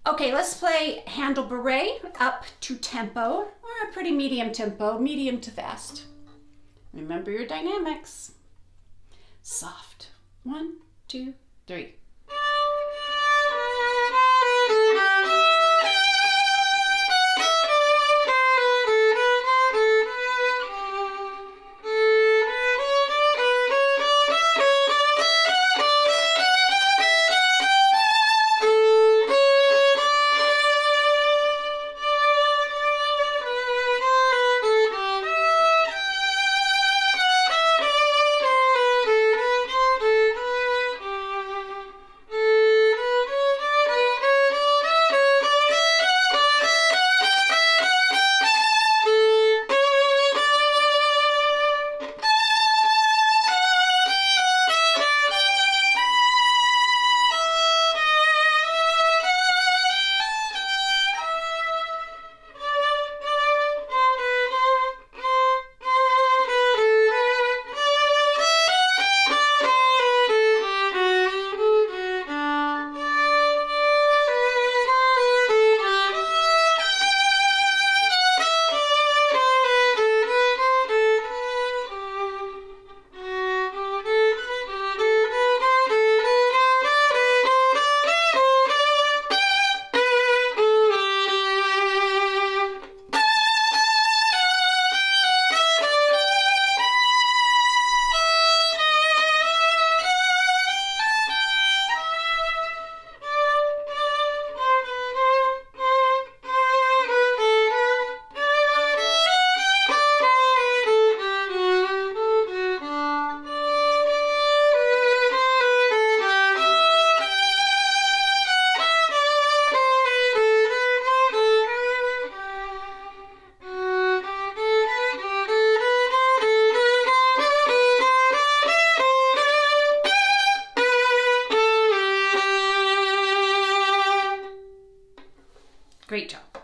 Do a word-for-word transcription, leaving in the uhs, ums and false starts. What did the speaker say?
Okay, let's play Handel Bourree up to tempo, or a pretty medium tempo, medium to fast. Remember your dynamics. Soft. One, two, three. Great job.